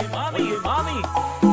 Oye, mami.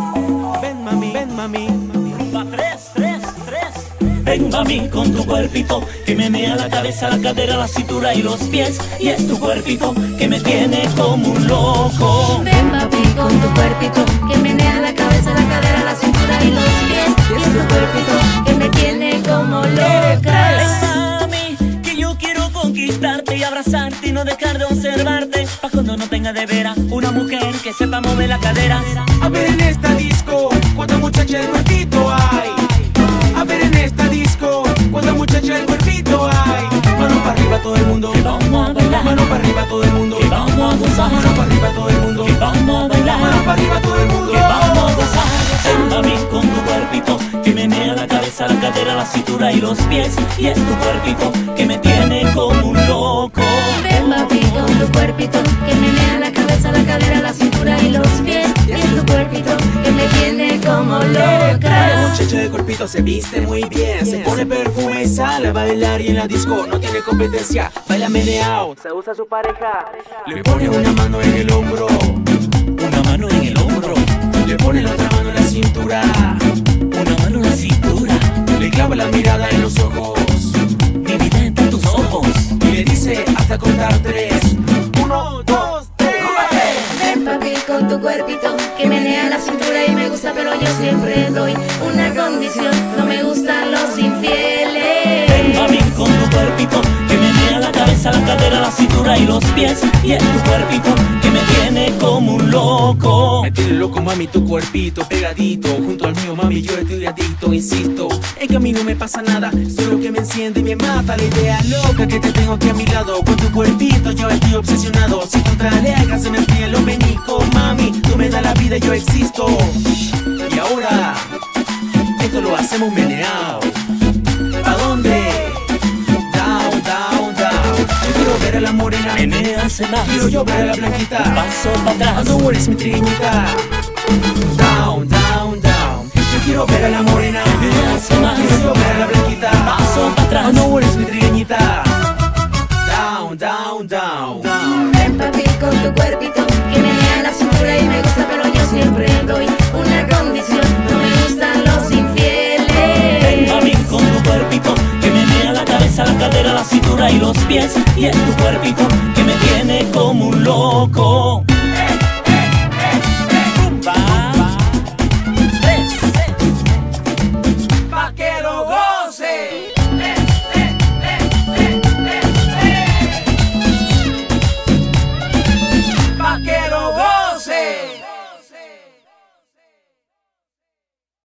Ven mami. Rumba 3, 3, 3. Ven mami con tu cuerpito que menea la cabeza, la cadera, la cintura y los pies. Y es tu cuerpito que me tiene como un loco. Ven papi con tu cuerpito que menea la cabeza, la cadera, la cintura y los pies. Y es tu cuerpito que me tiene como loca. Ven mami, que yo quiero conquistarte y abrazarte y no dejar de observarte. Pa' cuando no tenga de veras una mujer que sepa mover la cadera. A ver en esta disco, cuánta muchacha el cuerpito hay. A ver en esta disco, cuánta muchacha el cuerpito hay. Mano para arriba todo el mundo, Que vamos a bailar. mano para arriba todo el mundo, Que vamos a gozar. mano para arriba todo el mundo, Que vamos a bailar. mano para arriba todo el mundo. Que vamos a gozar. Ven mami con tu cuerpito que menea la cabeza, la cadera, la cintura y los pies. Y es tu cuerpito que me tiene como un loco. Ven papi con tu cuerpito que menea la cabeza, la cadera, la cintura y los pies. Y es tu cuerpito que me tiene como La loca. muchacha del cuerpito se viste muy bien, se pone perfume y sale a bailar y en la disco no tiene competencia, baila meneao, se usa su pareja, le pone una mano en el hombro, Una mano en el hombro, le pone la otra mano en la cintura, una mano en la cintura. le clava la mirada en los ojos Mi vida está en tus ojos. y le dice hasta contar 3, 1, 2, 3. Ven papi con tu cuerpito que menea la cintura y me gusta, pero yo siempre doy una condición: no me gustan los Ven infieles. mami con tu cuerpito que menea la cabeza, la cadera, la cintura y los pies. Y es tu cuerpito que me tiene como un loco. Me tiene loco mami tu cuerpito pegadito junto al mío mami, yo estoy adicto, insisto en que a mí no me pasa nada, solo que me enciende y me mata la idea loca que te tengo aquí a mi lado. Con tu cuerpito yo estoy obsesionado, si tú te alejas se me enfría lo menico. Mami, tú me das la vida y yo existo. Y ahora esto lo hacemos meneao. ¿Pa' dónde? Down, down, down. Yo quiero ver a la morena, Menéase más, quiero yo ver a la blanquita. paso para Ah, atrás. no eres mi trigueñita. Down, down, down. Yo quiero ver a la morena, Menéase más, quiero yo ver a la blanquita. paso para Ah, atrás. no eres mi trigueñita. Down, down, down, down. Ven papi con tu cuerpito que menea la cintura y me gusta, pero yo siempre doy una condición: no me gustan los Ven infieles. mami con tu cuerpito que menea la cabeza, la cadera, la cintura y los pies. Y es tu cuerpito que me tiene como un loco.